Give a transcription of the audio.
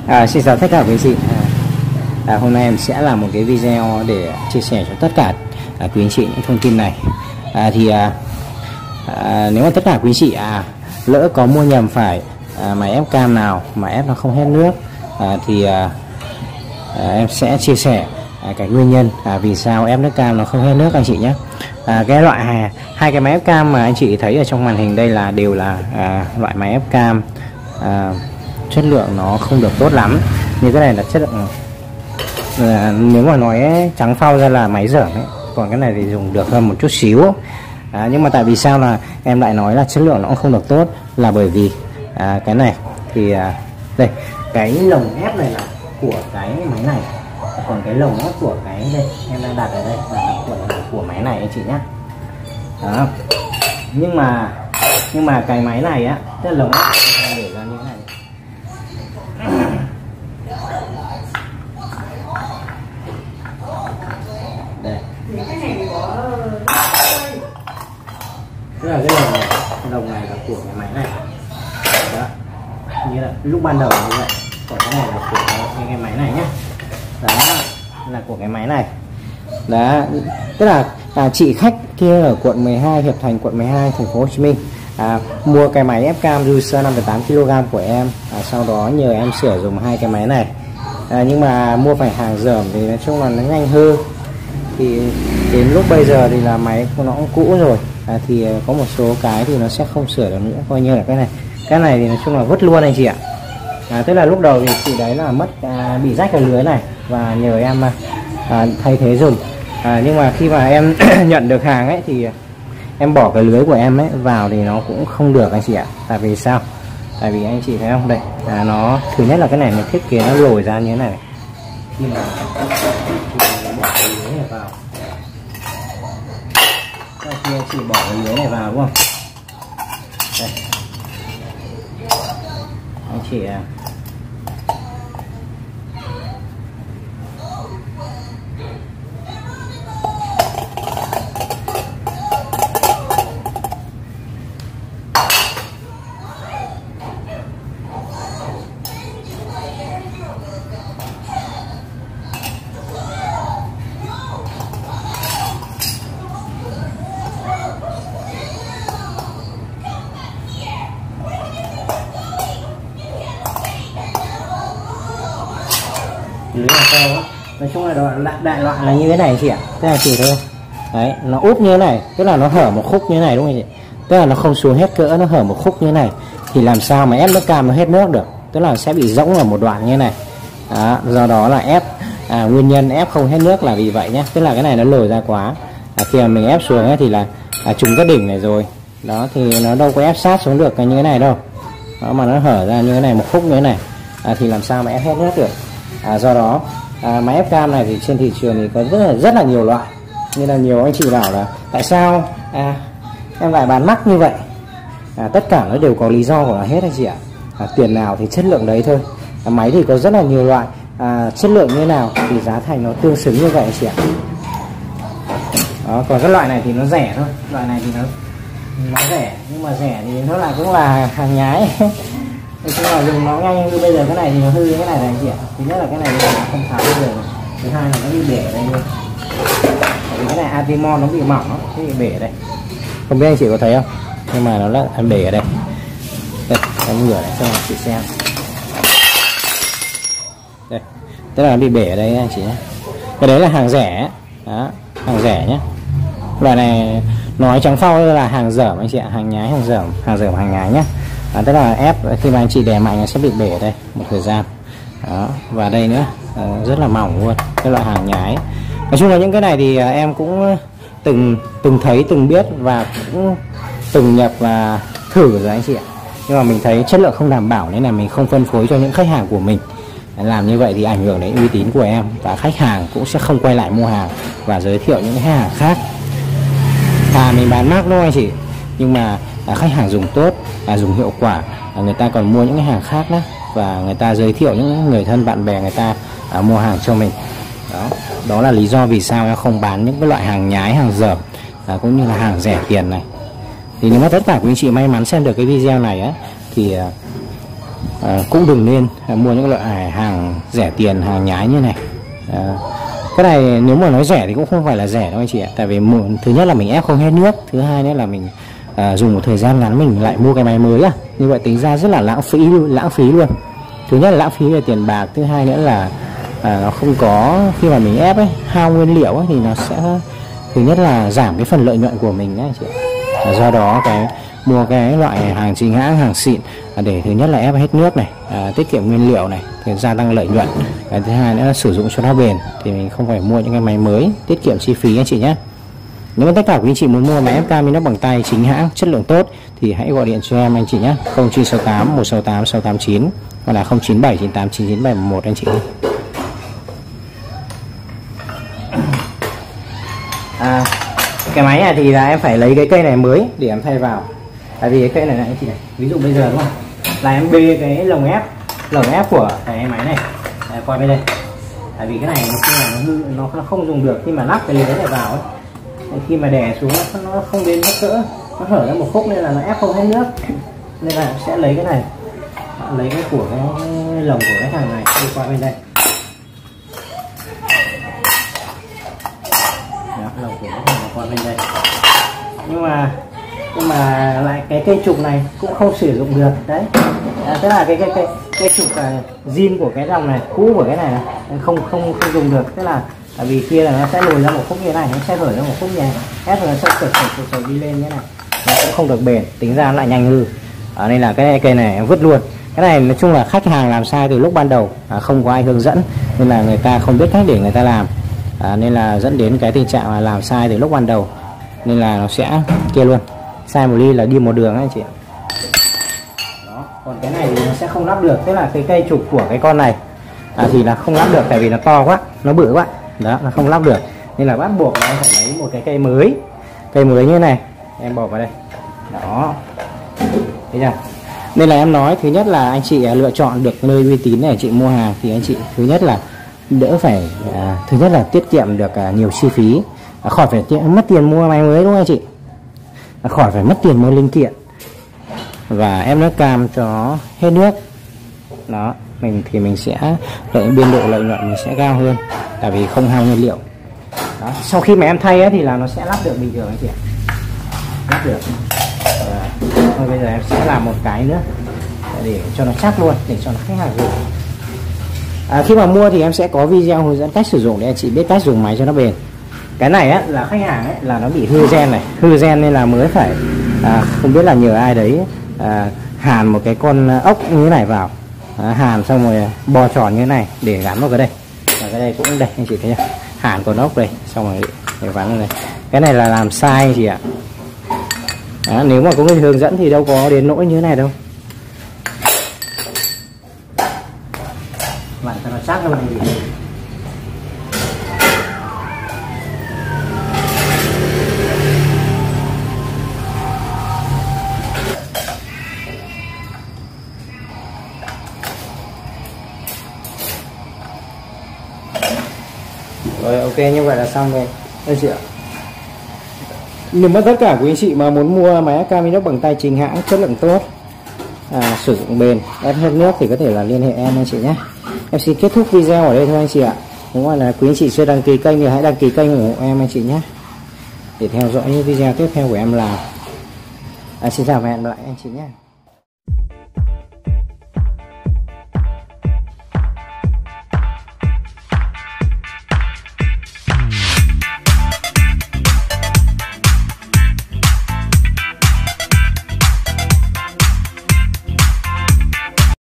Xin chào tất cả quý anh chị. Hôm nay em sẽ làm một cái video để chia sẻ cho tất cả quý anh chị những thông tin này. Nếu mà tất cả quý anh chị lỡ có mua nhầm phải máy ép cam nào mà ép nó không hết nước, em sẽ chia sẻ cái nguyên nhân vì sao ép nước cam nó không hết nước anh chị nhé. Cái loại hai cái máy ép cam mà anh chị thấy ở trong màn hình đây đều là loại máy ép cam chất lượng nó không được tốt lắm. Như cái này là chất lượng nếu mà nói trắng phao ra là máy dởm ấy, còn cái này thì dùng được hơn một chút xíu. Nhưng mà tại vì sao là em lại nói là chất lượng nó cũng không được tốt, là bởi vì cái này thì đây, cái lồng ép này là của cái máy này, còn cái lồng ép của cái đây em đang đặt ở đây là của máy này anh chị nhé. Đó. Nhưng mà cái máy này á, tức là lồng ép để ra như thế này. Đây. Tức là cái lồng này là của cái máy này. Đó. Như là lúc ban đầu như vậy. Còn cái này là của cái máy này nhé. Đó là của cái máy này. Đó, tức là chị khách kia ở quận 12, Hiệp Thành, quận 12, thành phố Hồ Chí Minh mua cái máy ép cam Juicer 5,8 kg của em, sau đó nhờ em sửa dùng hai cái máy này. Nhưng mà mua phải hàng dởm thì nói chung là nó nhanh hư. Thì đến lúc bây giờ thì là máy nó cũng cũ rồi, thì có một số cái thì nó sẽ không sửa được nữa, coi như là cái này thì nói chung là vứt luôn anh chị ạ. Tức là lúc đầu thì chị đấy là mất bị rách cái lưới này và nhờ em thay thế dùng. Nhưng mà khi mà em nhận được hàng ấy thì em bỏ cái lưới của em ấy vào thì nó cũng không được anh chị ạ. Tại vì sao? Tại vì anh chị thấy không, đây nó thứ nhất là cái này nó thiết kế nó lồi ra như thế này. Khi mà bỏ cái lưới này vào, khi anh chị bỏ cái lưới này vào đúng không? Đây, anh chị lưới là to đó. Nói chung là đại loại là như thế này chị ạ. Tức là chị thấy đấy, nó úp như thế này, tức là nó hở một khúc như thế này đúng không chị? Tức là nó không xuống hết cỡ, nó hở một khúc như thế này thì làm sao mà ép nước cam nó hết nước được, tức là sẽ bị rỗng ở một đoạn như thế này. Do đó là ép nguyên nhân ép không hết nước là vì vậy nhé. Tức là cái này nó lồi ra quá, khi mà mình ép xuống ấy thì là trùng cái đỉnh này rồi đó, thì nó đâu có ép sát xuống được cái như thế này đâu đó, mà nó hở ra như thế này một khúc như thế này, thì làm sao mà ép hết nước được. Do đó máy ép cam này thì trên thị trường thì có rất là nhiều loại, như là nhiều anh chị bảo là tại sao em lại bán mắc như vậy. Tất cả nó đều có lý do của nó hết anh chị ạ. Tiền nào thì chất lượng đấy thôi. Máy thì có rất là nhiều loại, chất lượng như thế nào thì giá thành nó tương xứng như vậy anh chị ạ. Đó, còn các loại này thì nó rẻ thôi, loại này thì nó rẻ, nhưng mà rẻ thì nó lại cũng là hàng nhái. Nói chung là dùng nó nhanh như bây giờ cái này thì nó hư cái này này anh chị ạ. Thứ nhất là cái này nó không tháo được, thứ hai là nó bị bể ở đây luôn. Bởi vì cái này Atimon nó bị mỏng, nó bị bể ở đây. Không biết anh chị có thấy không? Nhưng mà nó là bể ở đây. Đây, em ngửa lại cho anh chị xem. Đây, tức là nó bị bể ở đây anh chị nhé. Cái đấy là hàng rẻ, đó, hàng rẻ nhé. Loại này nói trắng phao là hàng dởm anh chị ạ, hàng nhái, hàng dởm hàng nhái nhé. Tức là ép khi mà anh chị đè mạnh nó sẽ bị bể ở đây một thời gian đó, và đây nữa rất là mỏng luôn, cái loại hàng nhái. Nói chung là những cái này thì em cũng từng thấy, từng biết và cũng từng nhập và thử rồi anh chị ạ. Nhưng mà mình thấy chất lượng không đảm bảo nên là mình không phân phối cho những khách hàng của mình. Làm như vậy thì ảnh hưởng đến uy tín của em, và khách hàng cũng sẽ không quay lại mua hàng và giới thiệu những cái hàng khác. Mình bán mác thôi anh chị, nhưng mà khách hàng dùng tốt, dùng hiệu quả, người ta còn mua những cái hàng khác đó, và người ta giới thiệu những người thân bạn bè người ta mua hàng cho mình. Đó là lý do vì sao em không bán những cái loại hàng nhái, hàng dởm cũng như là hàng rẻ tiền này. Thì nếu mà tất cả quý anh chị may mắn xem được cái video này á, thì cũng đừng nên mua những loại hàng rẻ tiền, hàng nhái như này. Cái này nếu mà nói rẻ thì cũng không phải là rẻ đâu anh chị ạ. Tại vì thứ nhất là mình ép không hết nước, thứ hai nữa là mình dùng một thời gian ngắn mình lại mua cái máy mới như vậy tính ra rất là lãng phí luôn. Thứ nhất là lãng phí về tiền bạc, thứ hai nữa là nó không có, khi mà mình ép hao nguyên liệu thì nó sẽ thứ nhất là giảm cái phần lợi nhuận của mình nhé anh chị ạ. Do đó mua cái loại hàng chính hãng, hàng xịn để thứ nhất là ép hết nước này, tiết kiệm nguyên liệu này, thì gia tăng lợi nhuận. Cái thứ hai nữa là sử dụng cho nó bền, thì mình không phải mua những cái máy mới, tiết kiệm chi phí anh chị nhé. Nếu mà tất cả quý anh chị muốn mua máy ép cam inox bằng tay chính hãng chất lượng tốt thì hãy gọi điện cho em anh chị nhé, 0968 168 689 hoặc là 097 98 99 711 anh chị. Cái máy này thì là em phải lấy cái cây này mới để em thay vào. Tại vì cái cây này anh chị này, ví dụ bây giờ đúng không, là em bê cái lồng ép của cái máy này qua bên đây. Tại vì cái này nó không dùng được khi mà lắp cái lưới này vào ấy. Khi mà đè xuống nó không đến hết cỡ, nó hở ra một khúc nên là nó ép không hết nước, nên là sẽ lấy cái này, lấy cái của cái lồng của cái thằng này đi qua bên đây. Đó, lồng của cái thằng này qua bên đây. Nhưng mà lại cái cây trục này cũng không sử dụng được đấy. Tức là cái trục zin của cái dòng này, cũ của cái này không dùng được. Tức là tại vì kia là nó sẽ lùi ra một khúc như thế này, nó sẽ hở ra một khúc như này, ép rồi nó sẽ sợi đi lên như thế này, nó cũng không được bền, tính ra nó lại nhanh hư. Nên là cái cây này em vứt luôn. Cái này nói chung là khách hàng làm sai từ lúc ban đầu, không có ai hướng dẫn nên là người ta không biết cách để người ta làm, nên là dẫn đến cái tình trạng là làm sai từ lúc ban đầu, nên là nó sẽ kia luôn, sai một ly là đi một đường anh chị ạ. Đó, còn cái này thì nó sẽ không lắp được, tức là cái cây trục của cái con này thì là không lắp được, tại vì nó to quá, nó bự quá, đó nó không lắp được, nên là bắt buộc là em phải lấy một cái cây mới như này em bỏ vào đây. Đó, thấy chưa? Nên là em nói thứ nhất là anh chị lựa chọn được nơi uy tín để chị mua hàng thì anh chị thứ nhất là đỡ phải thứ nhất là tiết kiệm được nhiều chi phí, khỏi phải mất tiền mua máy mới đúng không anh chị, khỏi phải mất tiền mua linh kiện, và em nước cam cho hết nước. Đó, mình sẽ biên độ lợi nhuận mình sẽ cao hơn, tại vì không hao nguyên liệu. Đó, sau khi mà em thay thì là nó sẽ lắp được bình thường anh chị ạ, lắp được. Thôi bây giờ em sẽ làm một cái nữa để cho nó chắc luôn, để cho nó khách hàng dùng. Khi mà mua thì em sẽ có video hướng dẫn cách sử dụng để anh chị biết cách dùng máy cho nó bền. Cái này là khách hàng là nó bị hư gen nên là mới phải không biết là nhờ ai đấy hàn một cái con ốc như thế này vào, hàn xong rồi bo tròn như thế này để gắn vào cái đây, và cái đây cũng đây anh chị thấy chưa, hàn con ốc đây xong rồi để gắn vào đây. Cái này là làm sai chị ạ. Nếu mà có người hướng dẫn thì đâu có đến nỗi như thế này đâu. Bạn cho nó chắc hơn gì. Rồi ok, như vậy là xong rồi anh chị ạ. Nếu mà tất cả quý anh chị mà muốn mua máy ép cam inox bằng tay chính hãng chất lượng tốt, sử dụng bền, ép hết nước thì có thể là liên hệ em anh chị nhé. Em xin kết thúc video ở đây thôi anh chị ạ. Nếu mà là quý anh chị chưa đăng ký kênh thì hãy đăng ký kênh ủng hộ em anh chị nhé, để theo dõi những video tiếp theo của em làm. Xin chào và hẹn gặp lại anh chị nhé.